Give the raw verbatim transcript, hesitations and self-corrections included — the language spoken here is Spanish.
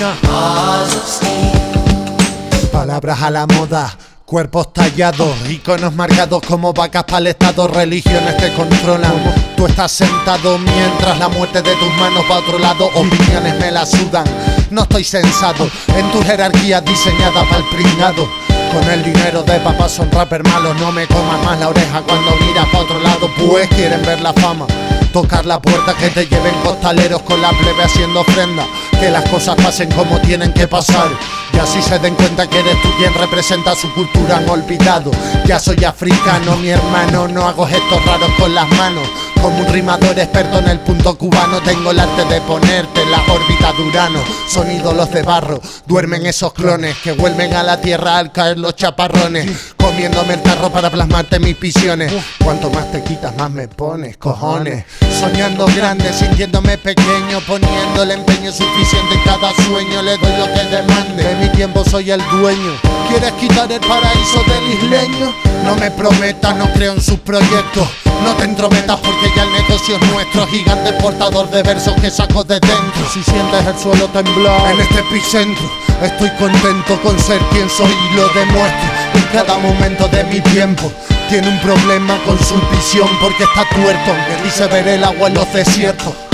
Argentina. Palabras a la moda, cuerpos tallados, iconos marcados como vacas para el estado. Religiones te controlan, tú estás sentado mientras la muerte de tus manos va a otro lado. Opiniones me la sudan, no estoy sensato en tu jerarquía diseñada para el pringado. Con el dinero de papá son rapper malos, no me comas más la oreja cuando miras para otro lado. Pues quieren ver la fama, tocar la puerta, que te lleven costaleros con la plebe haciendo ofrenda, que las cosas pasen como tienen que pasar, y así se den cuenta que eres tú quien representa su cultura. Han olvidado, ya soy africano, mi hermano, no hago gestos raros con las manos. Como un rimador experto en el punto cubano, tengo el arte de ponerte en la órbita de Urano. Son ídolos de barro, duermen esos clones que vuelven a la tierra al caer los chaparrones, comiéndome el tarro para plasmarte mis visiones. Cuanto más te quitas, más me pones, cojones. Soñando grande, sintiéndome pequeño, poniendo el empeño suficiente en cada sueño. Le doy lo que demande, de mi tiempo soy el dueño. ¿Quieres quitar el paraíso del isleño? No me prometas, no creo en sus proyectos. No te entrometas porque ya el negocio es nuestro. Gigante portador de versos que saco de dentro. Si sientes el suelo temblar en este epicentro, estoy contento con ser quien soy y lo demuestro. En cada momento de mi tiempo tiene un problema con su visión porque está tuerto, aunque dice ver el agua en los desiertos.